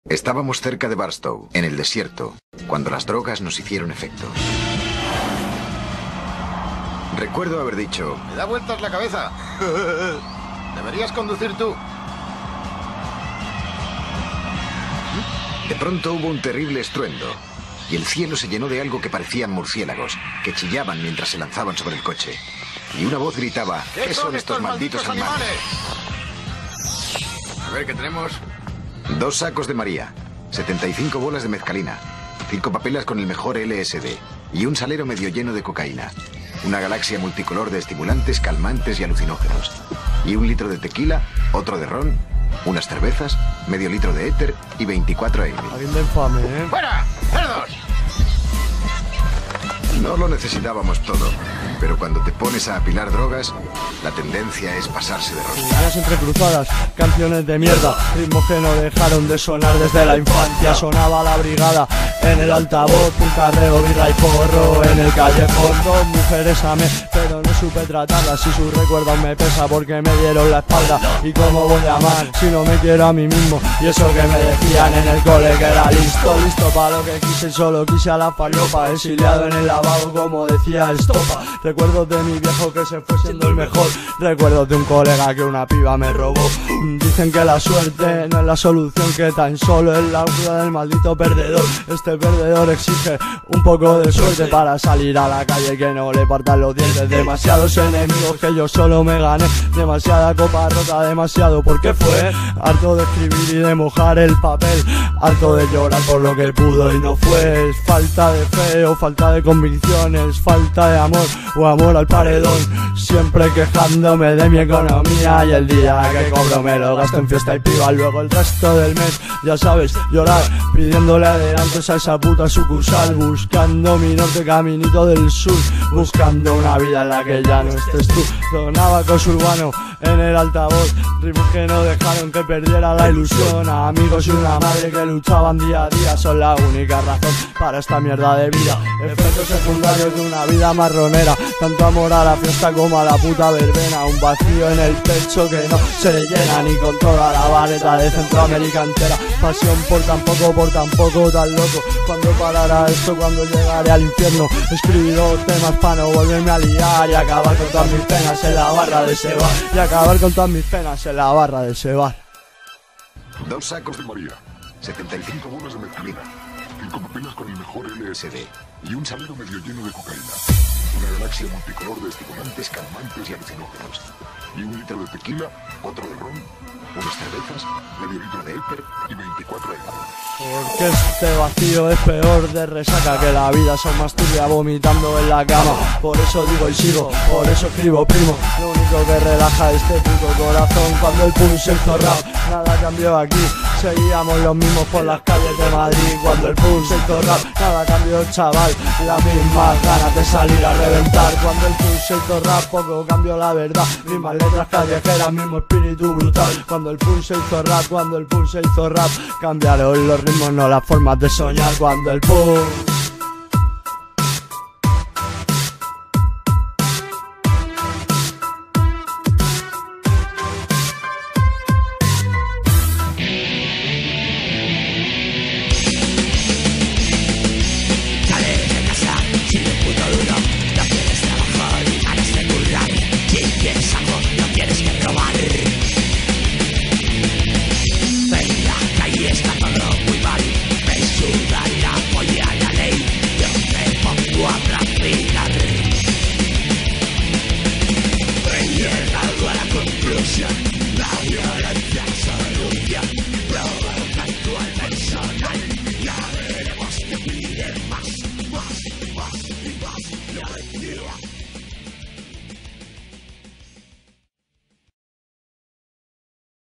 Estábamos cerca de Barstow, en el desierto, cuando las drogas nos hicieron efecto. Recuerdo haber dicho... Me da vueltas la cabeza. Deberías conducir tú. De pronto hubo un terrible estruendo, y el cielo se llenó de algo que parecían murciélagos, que chillaban mientras se lanzaban sobre el coche. Y una voz gritaba, ¿qué son estos malditos animales? A ver, ¿qué tenemos? 2 sacos de María, 75 bolas de mezcalina, 5 papelas con el mejor LSD y un salero medio lleno de cocaína. Una galaxia multicolor de estimulantes, calmantes y alucinógenos. Y 1 litro de tequila, otro de ron, unas cervezas, medio litro de éter y 24 Amy. Alguien de infame, ¿eh? ¡Fuera! ¡Cerdos! No lo necesitábamos todo, pero cuando te pones a apilar drogas, la tendencia es pasarse de rosca. Ideas entrecruzadas, canciones de mierda, ritmos que no dejaron de sonar desde la infancia. Sonaba la brigada en el altavoz, un carreo, birra y porro en el callejón. 2 mujeres amé, pero no supe tratarlas, y su recuerdo me pesa porque me dieron la espalda. ¿Y cómo voy a amar si no me quiero a mí mismo? Y eso que me decían en el cole que era listo para lo que quise, y solo quise a la falopa, exiliado en el lavabo como decía Estopa. Recuerdos de mi viejo que se fue siendo el mejor, recuerdos de un colega que una piba me robó. Dicen que la suerte no es la solución, que tan solo es la cura del maldito perdedor. Este perdedor exige un poco de suerte para salir a la calle, que no le partan los dientes. Demasiados enemigos que yo solo me gané, demasiada copa rota, demasiado porque fue. Harto de escribir y de mojar el papel, harto de llorar por lo que pudo y no fue. Es falta de fe o falta de convicciones, falta de amor o amor al paredón. Siempre quejándome de mi economía, y el día que cobro me lo gasto en fiesta y piba. Luego el resto del mes, ya sabes, llorar pidiéndole adelantos a esa puta sucursal, buscando mi norte, caminito del sur, buscando una vida en la que ya no estés tú. Sonaba Coso Urbano en el altavoz, ritmos que no dejaron que perdiera la ilusión. Amigos y una madre que luchaban día a día son la única razón para esta mierda de vida. Efectos secundarios de una vida marronera, tanto amor a la fiesta como a la puta verbena. Un vacío en el pecho que no se llena ni con toda la vareta de Centroamérica entera. Pasión por tan poco tan loco. ¿Cuándo parará esto? ¿Cuándo llegaré al infierno? Escribí 2 temas para no volverme a liar y acabar con todas mis penas en la barra de ese bar. Y acabar con todas mis penas en la barra de ese bar. 2 sacos de María, 75 bolas de mezcalina, 5 papelas con el mejor LSD y un salero medio lleno de cocaína. Una galaxia multicolor de estimulantes, calmantes y alucinógenos. Y 1 litro de tequila, otro de ron, unas cervezas, medio litro de éter y 24 Amy. Porque este vacío es peor de resaca que la vida, son más turbia vomitando en la cama. Por eso digo y sigo, por eso escribo primo. Lo único que relaja este puto corazón cuando el pulso se hizo rap. Nada cambió aquí, seguíamos los mismos por las calles de Madrid. Cuando el pulso se hizo rap, nada cambió chaval, las mismas ganas de salir a reventar. Cuando el pulso se hizo rap, poco cambió la verdad, mismas letras callejeras, mismo espíritu brutal. Cuando el pulso se hizo rap, cuando el pulso se hizo rap, cambiaron los ritmos, no las formas de soñar. Cuando el pulso